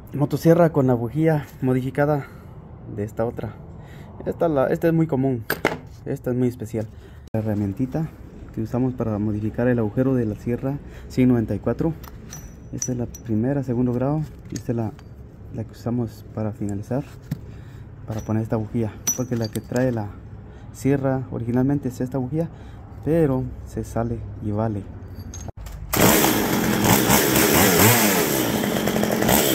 Motosierra con la bujía modificada de esta otra. Esta es muy común, esta es muy especial. La herramientita que usamos para modificar el agujero de la sierra 194. Esta es la primera, segundo grado. Y esta es la que usamos para finalizar, para poner esta bujía, porque la que trae la sierra originalmente es esta bujía, pero se sale y vale.